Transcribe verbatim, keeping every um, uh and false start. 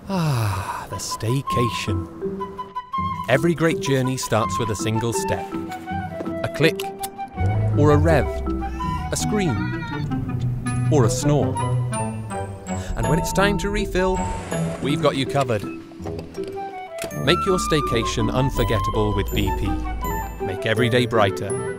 Ah, the Stay-Cation. Every great journey starts with a single step. A click, or a rev, a scream, or a snore. And when it's time to refill, we've got you covered. Make your Stay-Cation unforgettable with B P. Make every day brighter.